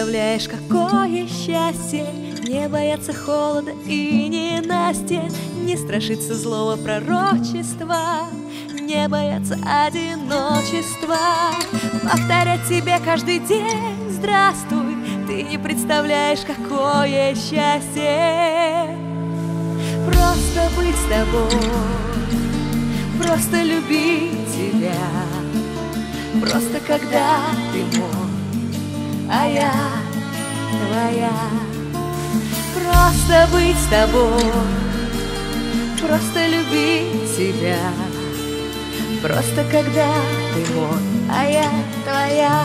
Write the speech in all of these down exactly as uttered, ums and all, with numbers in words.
представляешь, какое счастье не бояться холода и ненастья, не страшиться злого пророчества, не бояться одиночества, повторять себе каждый день «Здравствуй». Ты не представляешь, какое счастье просто быть с тобой, просто любить тебя, просто когда ты мой, а я твоя. Просто быть с тобой, просто любить тебя, просто когда ты мой, а я твоя.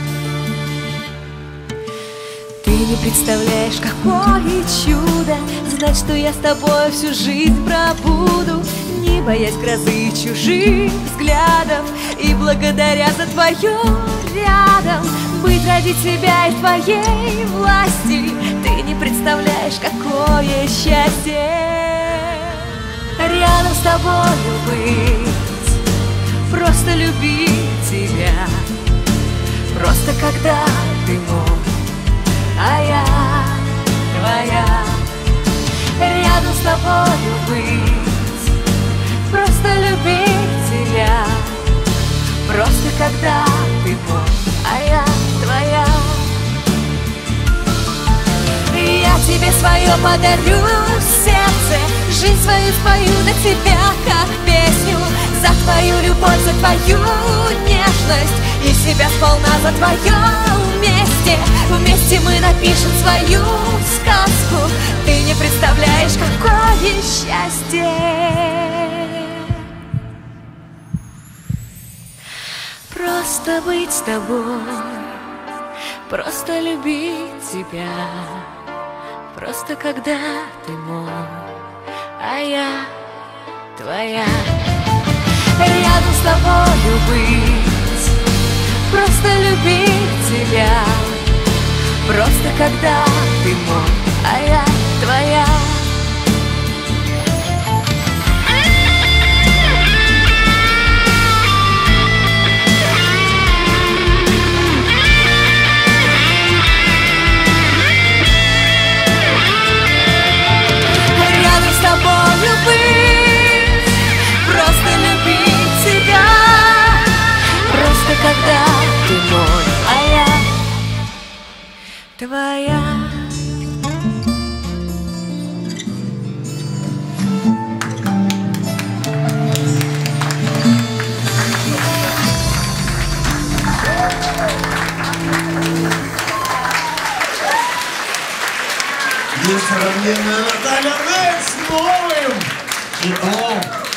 Ты не представляешь, какое чудо знать, что я с тобой всю жизнь пробуду, не боясь грозы и чужих взглядов, и благодаря за твое рядом быть ради тебя и твоей власти. Ты не представляешь, какое счастье рядом с тобою быть, просто любить тебя, просто когда ты мой, а я твоя. Рядом с тобою быть, просто любить тебя, просто когда ты мой, а я твоя. Я тебе свое подарю сердце, жизнь свою спою для тебя, как песню, за твою любовь, за твою нежность, и себя сполна за твое вместе. Вместе мы напишем свою сказку. Ты не представляешь, какое счастье просто быть с тобой, просто любить тебя, просто когда ты мой, а я твоя. Рядом с тобою быть, просто любить тебя, просто когда ты мой, а я твоя. Рядом с тобою быть, просто любить тебя, просто когда ты мой, а я твоя. Несравненная Наталья Нель с новым хитом